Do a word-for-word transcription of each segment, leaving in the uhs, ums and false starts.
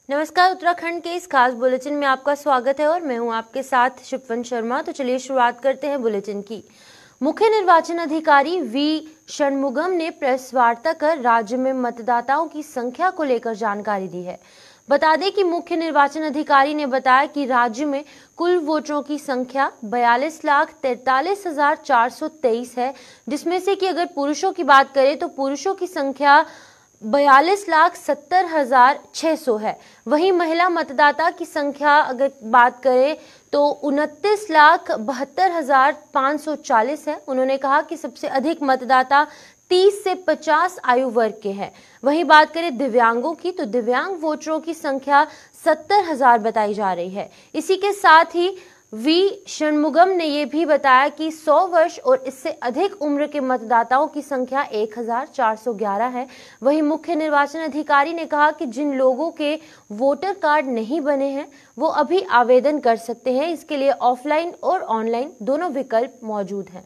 नमस्कार, उत्तराखंड के इस खास बुलेटिन में आपका स्वागत है और मैं हूं आपके साथ शिपवन शर्मा। तो चलिए शुरुआत करते हैं बुलेटिन की। मुख्य निर्वाचन अधिकारी वी षणमुगम ने प्रेस वार्ता कर राज्य में मतदाताओं की संख्या को लेकर जानकारी दी है। बता दें कि मुख्य निर्वाचन अधिकारी ने बताया कि राज्य में कुल वोटरों की संख्या बयालीस लाख तैतालीस हजार चार सौ तेईस है, जिसमें से कि अगर पुरुषों की बात करें तो पुरुषों की संख्या बयालीस लाख सत्तर हजार छह सौ है। वहीं महिला मतदाता की संख्या अगर बात करें तो उनतीस लाख बहत्तर हजार पाँच सौ चालीस है। उन्होंने कहा कि सबसे अधिक मतदाता तीस से पचास आयु वर्ग के हैं। वहीं बात करें दिव्यांगों की तो दिव्यांग वोटरों की संख्या सत्तर हजार बताई जा रही है। इसी के साथ ही वी षणमुगम ने यह भी बताया कि सौ वर्ष और इससे अधिक उम्र के मतदाताओं की संख्या एक हजार चार सौ ग्यारह है। वहीं मुख्य निर्वाचन अधिकारी ने कहा कि जिन लोगों के वोटर कार्ड नहीं बने हैं वो अभी आवेदन कर सकते हैं। इसके लिए ऑफलाइन और ऑनलाइन दोनों विकल्प मौजूद हैं।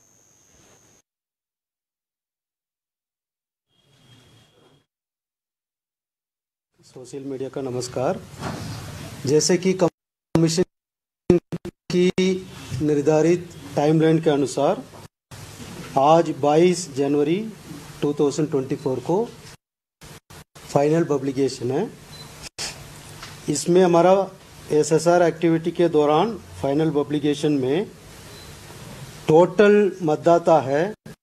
सोशल मीडिया का नमस्कार। जैसे कि कमीशन की निर्धारित टाइमलाइन के अनुसार आज बाईस जनवरी दो हज़ार चौबीस को फाइनल पब्लिकेशन है। इसमें हमारा एसएसआर एक्टिविटी के दौरान फाइनल पब्लिकेशन में टोटल मतदाता है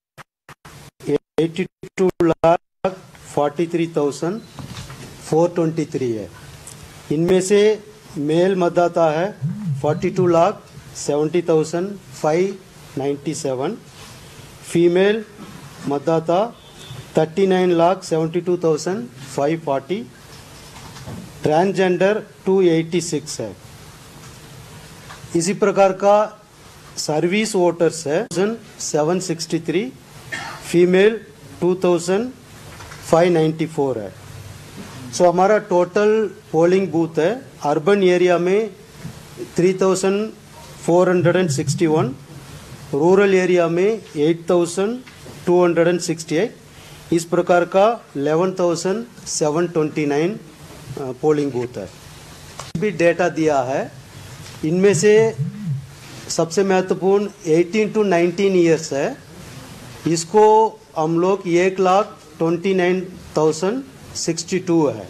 बयासी लाख तैंतालीस हजार चार सौ तेईस है। इनमें से मेल मतदाता है बयालीस लाख सत्तर हजार पाँच सौ सत्तानवे, फीमेल मतदाता उनतालीस लाख बहत्तर हजार पाँच सौ चालीस, ट्रांसजेंडर दो सौ छियासी है। इसी प्रकार का सर्विस वोटर्स है सात सौ तिरसठ, फीमेल दो हज़ार पाँच सौ चौरानवे है। सो so, हमारा टोटल पोलिंग बूथ है अर्बन एरिया में तीन हज़ार चार सौ इकसठ, रूरल एरिया में आठ हज़ार दो सौ अड़सठ। इस प्रकार का ग्यारह हज़ार सात सौ उनतीस पोलिंग बूथ है। भी डेटा दिया है। इनमें से सबसे महत्वपूर्ण अठारह टू उन्नीस इयर्स है। इसको हम लोग एक lakh twenty nine thousand sixty two है।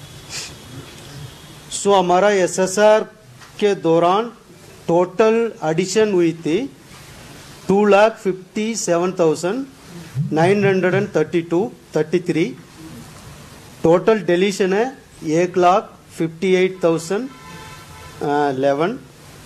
सो हमारा एसएसआर के दौरान टोटल एडिशन हुई थी two lakh fifty seven thousand nine hundred thirty two thirty three. Total deletion है एक lakh fifty eight thousand eleven.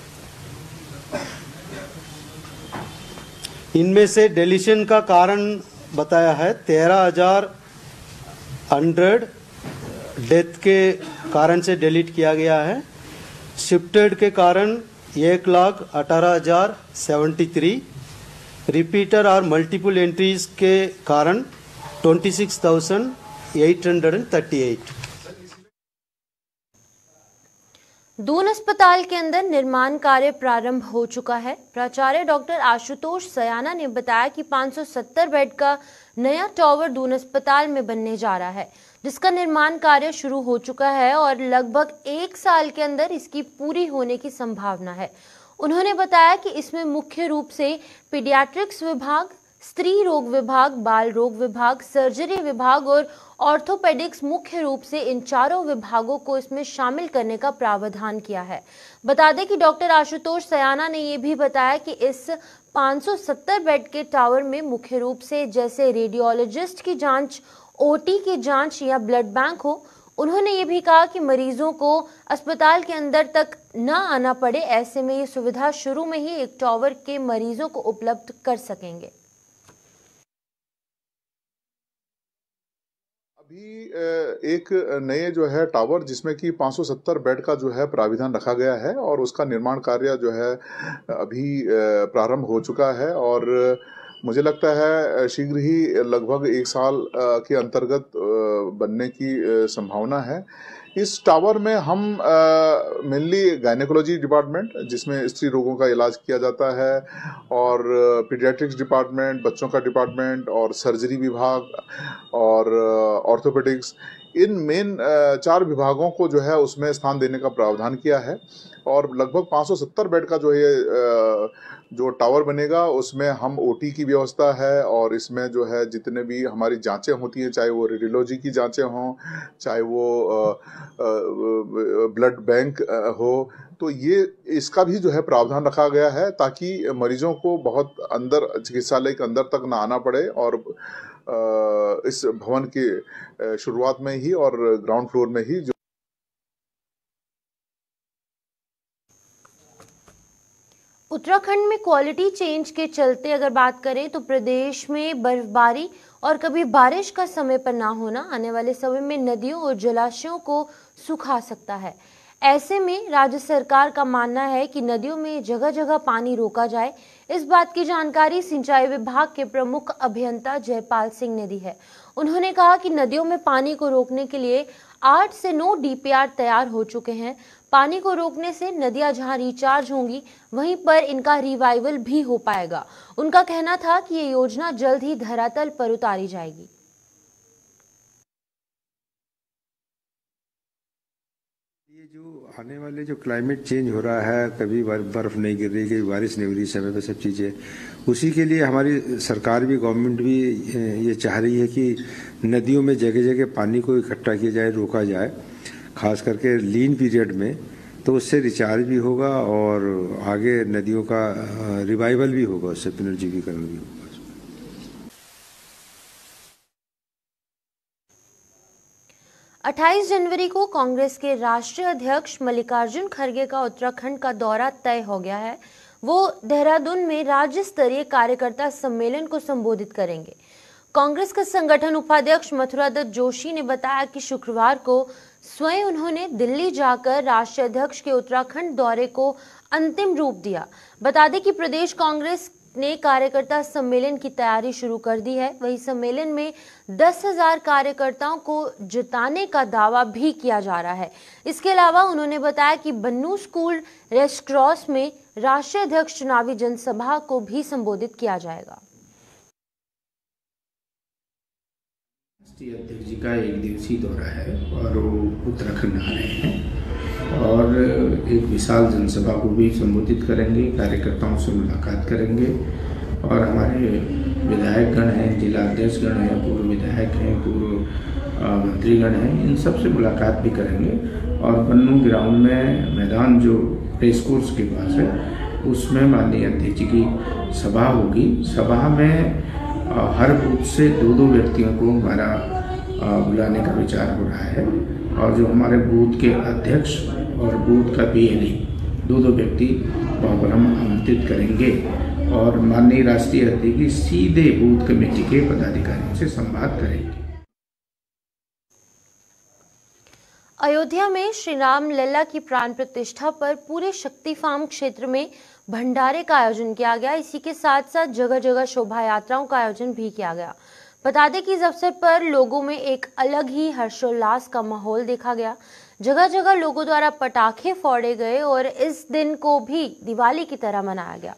इनमें से डिलीशन का कारण बताया है तेरह हजार हंड्रेड डेथ के कारण से डिलीट किया गया है। शिफ्टेड के कारण एक लाख अठारह हजार सेवेंटी थ्री, रिपीटर और मल्टीपल एंट्रीज के कारण twenty six thousand eight hundred thirty eight. Doon अस्पताल के अंदर निर्माण कार्य प्रारंभ हो चुका है। प्राचार्य डॉक्टर आशुतोष सयाना ने बताया कि पाँच सौ सत्तर बेड का नया टावर दून अस्पताल में बनने जा रहा है, जिसका निर्माण कार्य शुरू हो चुका है और लगभग एक साल के अंदर इसकी पूरी होने की संभावना है। उन्होंने बताया कि इसमें मुख्य रूप से पीडियाट्रिक्स विभाग, स्त्री रोग विभाग, बाल रोग विभाग, सर्जरी विभाग और ऑर्थोपेडिक्स मुख्य रूप से इन चारों विभागों को इसमें शामिल करने का प्रावधान किया है। बता दें कि डॉक्टर आशुतोष सयाना ने यह भी बताया कि इस पाँच सौ सत्तर बेड के टावर में मुख्य रूप से जैसे रेडियोलॉजिस्ट की जांच, ओटी की जांच या ब्लड बैंक हो। उन्होंने ये भी कहा कि मरीजों को अस्पताल के अंदर तक न आना पड़े, ऐसे में ये सुविधा शुरू में ही एक टावर के मरीजों को उपलब्ध कर सकेंगे। अभी एक नए जो है टावर जिसमें कि पाँच सौ सत्तर बेड का जो है प्राविधान रखा गया है और उसका निर्माण कार्य जो है अभी प्रारंभ हो चुका है और मुझे लगता है शीघ्र ही लगभग एक साल के अंतर्गत बनने की संभावना है। इस टावर में हम मेनली गायनेकोलॉजी डिपार्टमेंट जिसमें स्त्री रोगों का इलाज किया जाता है और पीडियाट्रिक्स डिपार्टमेंट, बच्चों का डिपार्टमेंट और सर्जरी विभाग और ऑर्थोपेडिक्स, इन मेन चार विभागों को जो है उसमें स्थान देने का प्रावधान किया है और लगभग पाँच सौ सत्तर बेड का जो है जो टावर बनेगा उसमें हम ओटी की व्यवस्था है और इसमें जो है जितने भी हमारी जांचें होती हैं, चाहे वो रेडियोलॉजी की जांचें हों, चाहे वो ब्लड बैंक हो, तो ये इसका भी जो है प्रावधान रखा गया है ताकि मरीजों को बहुत अंदर चिकित्सालय के अंदर तक ना आना पड़े और इस भवन के शुरुआत में ही और ग्राउंड फ्लोर में ही जो उत्तराखंड में क्वालिटी चेंज के चलते अगर बात करें तो प्रदेश में बर्फबारी और कभी बारिश का समय पर ना होना आने वाले समय में नदियों और जलाशयों को सुखा सकता है। ऐसे में राज्य सरकार का मानना है कि नदियों में जगह जगह पानी रोका जाए। इस बात की जानकारी सिंचाई विभाग के प्रमुख अभियंता जयपाल सिंह ने दी है। उन्होंने कहा कि नदियों में पानी को रोकने के लिए आठ से नौ डीपीआर तैयार हो चुके हैं। पानी को रोकने से नदियां जहां रिचार्ज होंगी वहीं पर इनका रिवाइवल भी हो पाएगा। उनका कहना था कि ये योजना जल्द ही धरातल पर उतारी जाएगी। ये जो आने वाले जो क्लाइमेट चेंज हो रहा है, कभी बर्फ नहीं गिर रही, कभी बारिश नहीं हो रही समय पे, सब चीज़ें उसी के लिए हमारी सरकार भी, गवर्नमेंट भी ये चाह रही है कि नदियों में जगह जगह पानी को इकट्ठा किया जाए, रोका जाए, खास करके लीन पीरियड में, तो उससे रिचार्ज भी होगा और आगे नदियों का रिवाइवल भी होगा, उससे पुनर्जीवीकरण भी होगा। अट्ठाईस जनवरी को कांग्रेस के राष्ट्रीय अध्यक्ष मल्लिकार्जुन खड़गे का उत्तराखंड का दौरा तय हो गया है। वो देहरादून में राज्य स्तरीय कार्यकर्ता सम्मेलन को संबोधित करेंगे। कांग्रेस का संगठन उपाध्यक्ष मथुरा दत्त जोशी ने बताया कि शुक्रवार को स्वयं उन्होंने दिल्ली जाकर राष्ट्रीय अध्यक्ष के उत्तराखंड दौरे को अंतिम रूप दिया। बता दें कि प्रदेश कांग्रेस ने कार्यकर्ता सम्मेलन की तैयारी शुरू कर दी है। वहीं सम्मेलन में दस हजार कार्यकर्ताओं को जिताने का दावा भी किया जा रहा है। इसके अलावा उन्होंने बताया कि बन्नू स्कूल रेस्ट क्रॉस में राष्ट्रीय अध्यक्ष चुनावी जनसभा को भी संबोधित किया जाएगा। राष्ट्रीय अध्यक्ष जी का एक दिवसीय दौरा है और वो उत्तराखंड आ रहे हैं और एक विशाल जनसभा को भी संबोधित करेंगे, कार्यकर्ताओं से मुलाकात करेंगे और हमारे विधायकगण हैं, जिला अध्यक्षगण हैं, पूर्व विधायक हैं, पूर्व मंत्रीगण हैं, इन सब से मुलाकात भी करेंगे और बन्नू ग्राउंड में मैदान जो रेस कोर्स के पास है उसमें माननीय अध्यक्ष जी की सभा होगी। सभा में हर बूथ से दो दो व्यक्तियों को हमारा बुलाने का विचार हो रहा है और जो हमारे बूथ के अध्यक्ष और बूथ का बीएलई दो दो व्यक्ति वहाँ पर हम आमंत्रित करेंगे और माननीय राष्ट्रीय अध्यक्ष जी सीधे बूथ कमेटी के पदाधिकारियों से संवाद करेंगे। अयोध्या में श्री राम लल्ला की प्राण प्रतिष्ठा पर पूरे शक्ति फार्म क्षेत्र में भंडारे का आयोजन किया गया। इसी के साथ साथ जगह जगह शोभा यात्राओं का आयोजन भी किया गया। बता दें कि इस अवसर पर लोगों में एक अलग ही हर्षोल्लास का माहौल देखा गया। जगह जगह लोगों द्वारा पटाखे फोड़े गए और इस दिन को भी दिवाली की तरह मनाया गया।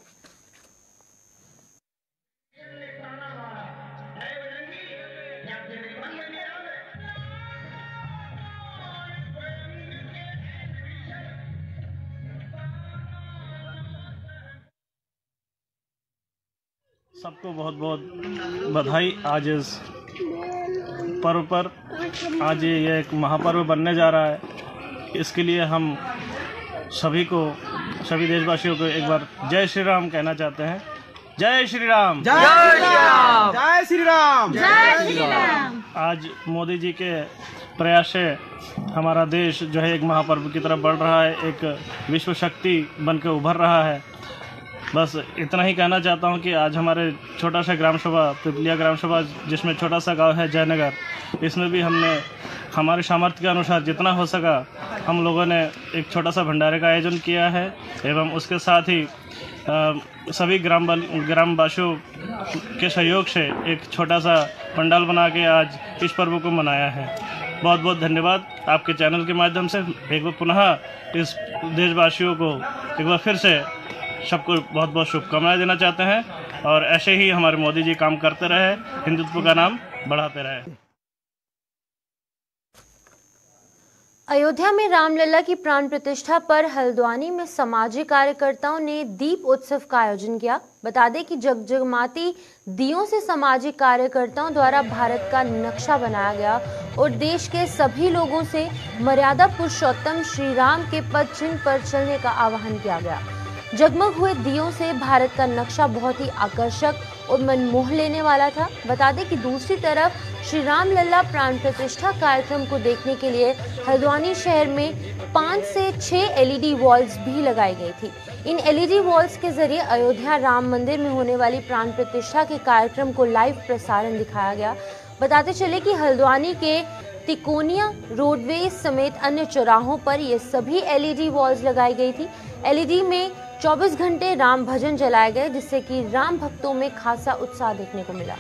सबको बहुत बहुत बधाई। आज इस पर्व पर आज ये एक महापर्व बनने जा रहा है। इसके लिए हम सभी को, सभी देशवासियों को एक बार जय श्री राम कहना चाहते हैं। जय श्री राम, जय श्री राम, जय श्री राम, जय श्री राम। आज मोदी जी के प्रयास से हमारा देश जो है एक महापर्व की तरफ बढ़ रहा है, एक विश्व शक्ति बनकर उभर रहा है। बस इतना ही कहना चाहता हूं कि आज हमारे छोटा सा ग्राम सभा, पिपलिया ग्राम सभा, जिसमें छोटा सा गांव है जयनगर, इसमें भी हमने हमारे सामर्थ्य के अनुसार जितना हो सका हम लोगों ने एक छोटा सा भंडारे का आयोजन किया है एवं उसके साथ ही आ, सभी ग्राम ग्रामवासियों के सहयोग से एक छोटा सा पंडाल बना के आज इस पर्व को मनाया है। बहुत बहुत धन्यवाद। आपके चैनल के माध्यम से एक बार पुनः इस देशवासियों को एक बार फिर से सबको बहुत बहुत शुभकामनाएं देना चाहते हैं और ऐसे ही हमारे मोदी जी काम करते रहे, हिंदुत्व का नाम बढ़ाते रहे। अयोध्या में रामलला की प्राण प्रतिष्ठा पर हल्द्वानी में सामाजिक कार्यकर्ताओं ने दीप उत्सव का आयोजन किया। बता दें कि जगजगमाती दियों से सामाजिक कार्यकर्ताओं द्वारा भारत का नक्शा बनाया गया और देश के सभी लोगों से मर्यादा पुरुषोत्तम श्री राम के पद चिन्ह पर चलने का आह्वान किया गया। जगमग हुए दियों से भारत का नक्शा बहुत ही आकर्षक और मनमोह लेने वाला था। बता दें कि दूसरी तरफ श्री रामलला प्राण प्रतिष्ठा कार्यक्रम को देखने के लिए हल्द्वानी शहर में पाँच से छह एलईडी वॉल्स भी लगाई गई थी। इन एलईडी वॉल्स के जरिए अयोध्या राम मंदिर में होने वाली प्राण प्रतिष्ठा के कार्यक्रम को लाइव प्रसारण दिखाया गया। बताते चले कि हल्द्वानी के तिकोनिया रोडवेज समेत अन्य चौराहों पर ये सभी एलईडी वॉल्स लगाई गई थी। एलईडी में चौबीस घंटे राम भजन चलाए गए, जिससे कि राम भक्तों में खासा उत्साह देखने को मिला।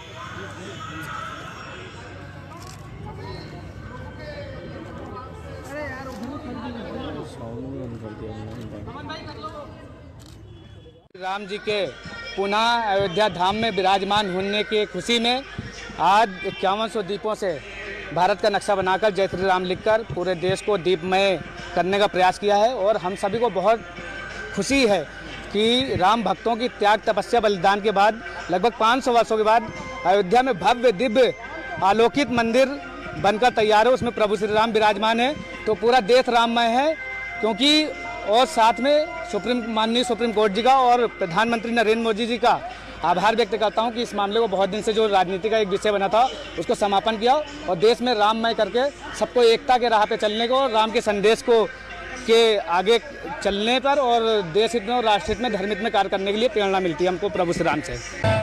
राम जी के पुनः अयोध्या धाम में विराजमान होने की खुशी में आज इक्यावन सौ दीपों से भारत का नक्शा बनाकर जय श्री राम लिखकर पूरे देश को दीपमय करने का प्रयास किया है। और हम सभी को बहुत खुशी है कि राम भक्तों की त्याग तपस्या बलिदान के बाद लगभग पाँच सौ वर्षों के बाद अयोध्या में भव्य दिव्य आलोकित मंदिर बनकर तैयार है। उसमें प्रभु श्री राम विराजमान है, तो पूरा देश राममय है। क्योंकि और साथ में सुप्रीम माननीय सुप्रीम कोर्ट जी का और प्रधानमंत्री नरेंद्र मोदी जी का आभार व्यक्त करता हूं कि इस मामले को बहुत दिन से जो राजनीति का एक विषय बना था उसको समापन किया और देश में राममय करके सबको एकता के राह पे चलने को और राम के संदेश को के आगे चलने पर और देश हित में और राष्ट्र हित में धर्म हित में कार्य करने के लिए प्रेरणा मिलती है हमको प्रभु श्री राम से।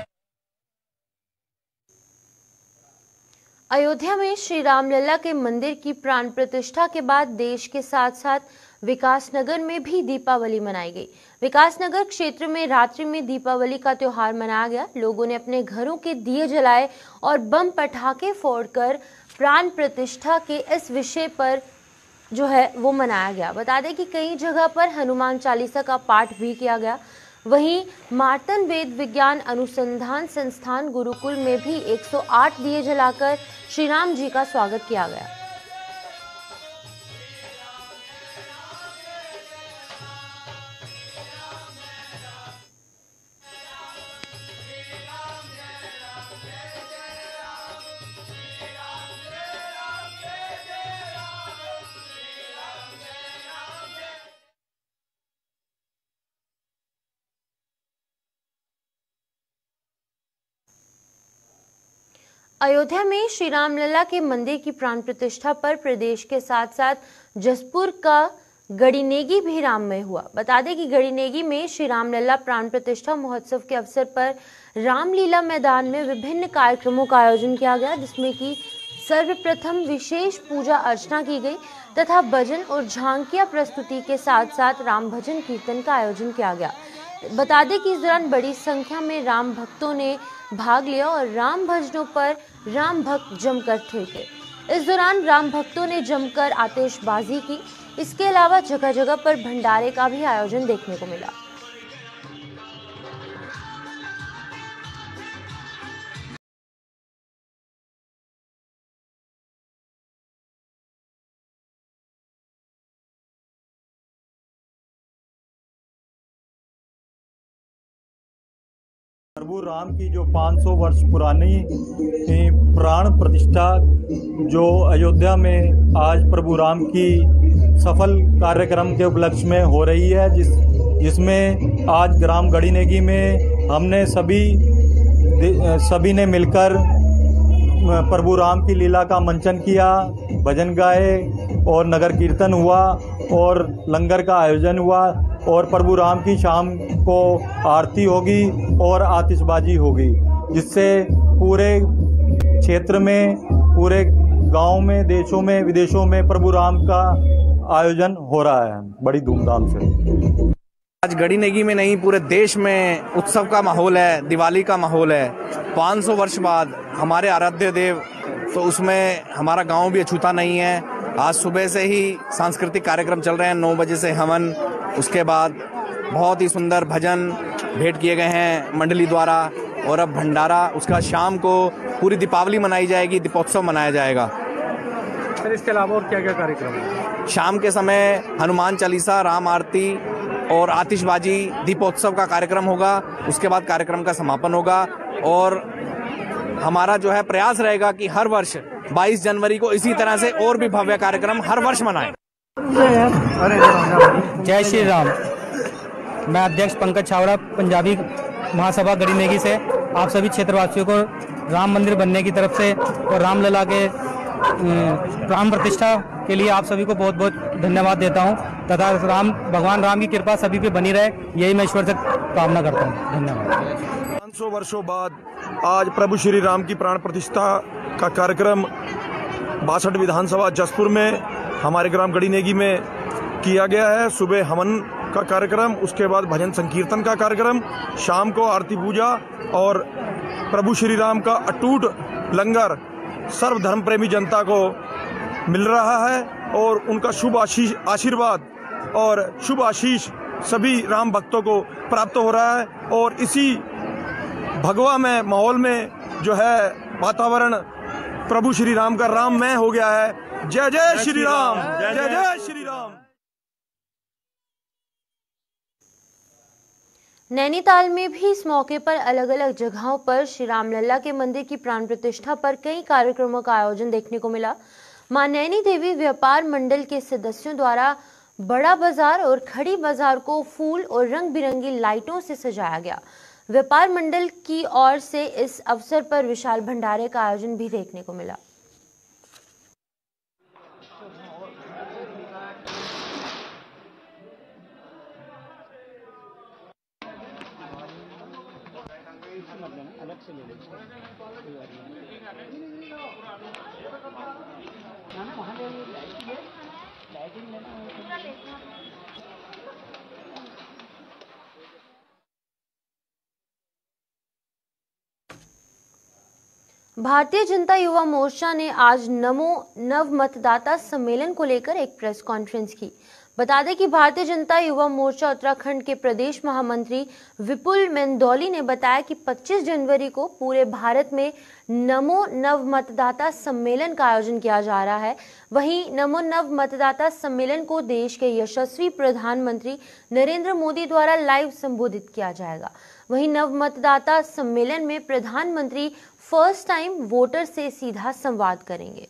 अयोध्या में श्री रामलला के मंदिर की प्राण प्रतिष्ठा के बाद देश के साथ साथ विकासनगर में भी दीपावली मनाई गई। विकासनगर क्षेत्र में रात्रि में दीपावली का त्योहार मनाया गया। लोगों ने अपने घरों के दिए जलाए और बम पटाखे फोड़कर प्राण प्रतिष्ठा के इस विषय पर जो है वो मनाया गया। बता दें कि कई जगह पर हनुमान चालीसा का पाठ भी किया गया। वहीं मार्तन वेद विज्ञान अनुसंधान संस्थान गुरुकुल में भी एक सौ आठ दिए जलाकर श्री राम जी का स्वागत किया गया। अयोध्या में श्री रामलला के मंदिर की प्राण प्रतिष्ठा पर प्रदेश के साथ साथ जसपुर का गड़ीनेगी भी राममय हुआ। बता दें कि गड़ीनेगी में श्री रामलला प्राण प्रतिष्ठा महोत्सव के अवसर पर रामलीला मैदान में विभिन्न कार्यक्रमों का आयोजन किया गया, जिसमें कि सर्वप्रथम विशेष पूजा अर्चना की गई तथा भजन और झांकियां प्रस्तुति के साथ साथ राम भजन कीर्तन का आयोजन किया गया। बता दें कि इस दौरान बड़ी संख्या में राम भक्तों ने भाग लिया और राम भजनों पर राम भक्त जमकर थे। इस दौरान राम भक्तों ने जमकर आतिशबाजी की। इसके अलावा जगह जगह पर भंडारे का भी आयोजन देखने को मिला। प्रभु राम की जो पाँच सौ वर्ष पुरानी प्राण प्रतिष्ठा जो अयोध्या में आज प्रभु राम की सफल कार्यक्रम के उपलक्ष्य में हो रही है, जिस जिसमें आज ग्राम गड़ीनेगी में हमने सभी सभी ने मिलकर प्रभु राम की लीला का मंचन किया, भजन गाए और नगर कीर्तन हुआ और लंगर का आयोजन हुआ और प्रभु राम की शाम को आरती होगी और आतिशबाजी होगी, जिससे पूरे क्षेत्र में, पूरे गांव में, देशों में, विदेशों में प्रभु राम का आयोजन हो रहा है बड़ी धूमधाम से। आज गड़ीनेगी में नहीं पूरे देश में उत्सव का माहौल है, दिवाली का माहौल है। पाँच सौ वर्ष बाद हमारे आराध्य देव, तो उसमें हमारा गांव भी अछूता नहीं है। आज सुबह से ही सांस्कृतिक कार्यक्रम चल रहे हैं, नौ बजे से हवन, उसके बाद बहुत ही सुंदर भजन भेंट किए गए हैं मंडली द्वारा और अब भंडारा। उसका शाम को पूरी दीपावली मनाई जाएगी, दीपोत्सव मनाया जाएगा। सर इसके अलावा और क्या क्या कार्यक्रम है? शाम के समय हनुमान चालीसा, राम आरती और आतिशबाजी दीपोत्सव का कार्यक्रम होगा। उसके बाद कार्यक्रम का समापन होगा और हमारा जो है प्रयास रहेगा कि हर वर्ष बाईस जनवरी को इसी तरह से और भी भव्य कार्यक्रम हर वर्ष मनाएं। जय श्री राम। मैं अध्यक्ष पंकज छावड़ा, पंजाबी महासभा गढ़ी नेगी से आप सभी क्षेत्रवासियों को राम मंदिर बनने की तरफ से और रामलला के प्राण प्रतिष्ठा के लिए आप सभी को बहुत बहुत धन्यवाद देता हूं तथा राम भगवान राम की कृपा सभी पे बनी रहे, यही मैं ईश्वर से कामना करता हूं। धन्यवाद। पाँच सौ वर्षों बाद आज प्रभु श्री राम की प्राण प्रतिष्ठा का कार्यक्रम बासठ विधानसभा जसपुर में हमारे ग्राम गढ़ी नेगी में किया गया है। सुबह हवन का कार्यक्रम, उसके बाद भजन संकीर्तन का कार्यक्रम, शाम को आरती पूजा और प्रभु श्री राम का अटूट लंगर सर्वधर्म प्रेमी जनता को मिल रहा है और उनका शुभ आशीष आशीर्वाद और शुभ आशीष सभी राम भक्तों को प्राप्त हो रहा है। और इसी भगवा में माहौल में जो है वातावरण प्रभु श्री राम का राममय हो गया है। जय जय श्री राम, जय जय श्री राम। नैनीताल में भी इस मौके पर अलग अलग जगहों पर श्री रामलला के मंदिर की प्राण प्रतिष्ठा पर कई कार्यक्रमों का आयोजन देखने को मिला। मां नैनी देवी व्यापार मंडल के सदस्यों द्वारा बड़ा बाजार और खड़ी बाजार को फूल और रंग बिरंगी लाइटों से सजाया गया। व्यापार मंडल की ओर से इस अवसर पर विशाल भंडारे का आयोजन भी देखने को मिला। भारतीय जनता युवा मोर्चा ने आज नमो नव मतदाता सम्मेलन को लेकर एक प्रेस कॉन्फ्रेंस की। बता दें कि भारतीय जनता युवा मोर्चा उत्तराखंड के प्रदेश महामंत्री विपुल मेंदौली ने बताया कि पच्चीस जनवरी को पूरे भारत में नमो नव मतदाता सम्मेलन का आयोजन किया जा रहा है। वहीं नमो नव मतदाता सम्मेलन को देश के यशस्वी प्रधानमंत्री नरेंद्र मोदी द्वारा लाइव संबोधित किया जाएगा। वहीं नव मतदाता सम्मेलन में प्रधानमंत्री फर्स्ट टाइम वोटर से सीधा संवाद करेंगे।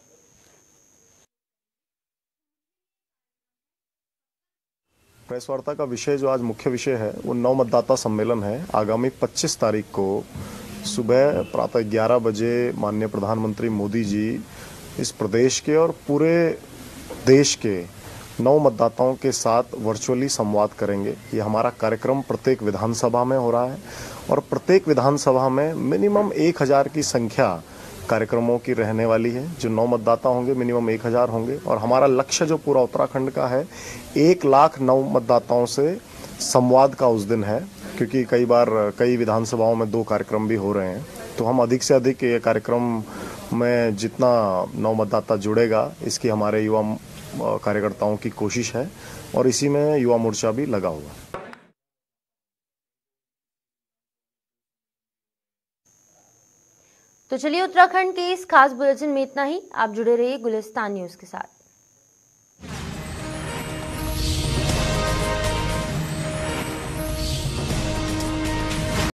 प्रेस वार्ता का विषय जो आज मुख्य विषय है वो नव मतदाता सम्मेलन है। आगामी पच्चीस तारीख को सुबह प्रातः ग्यारह बजे माननीय प्रधानमंत्री मोदी जी इस प्रदेश के और पूरे देश के नव मतदाताओं के साथ वर्चुअली संवाद करेंगे। ये हमारा कार्यक्रम प्रत्येक विधानसभा में हो रहा है और प्रत्येक विधानसभा में मिनिमम एक हजार की संख्या कार्यक्रमों की रहने वाली है। जो नौ मतदाता होंगे मिनिमम एक हजार होंगे और हमारा लक्ष्य जो पूरा उत्तराखंड का है एक लाख नौ मतदाताओं से संवाद का उस दिन है, क्योंकि कई बार कई विधानसभाओं में दो कार्यक्रम भी हो रहे हैं। तो हम अधिक से अधिक ये कार्यक्रम में जितना नौ मतदाता जुड़ेगा इसकी हमारे युवा कार्यकर्ताओं की कोशिश है और इसी में युवा मोर्चा भी लगा हुआ। तो चलिए उत्तराखंड के इस खास बुलेटिन में इतना ही। आप जुड़े रहिए गुलिस्तान न्यूज के साथ।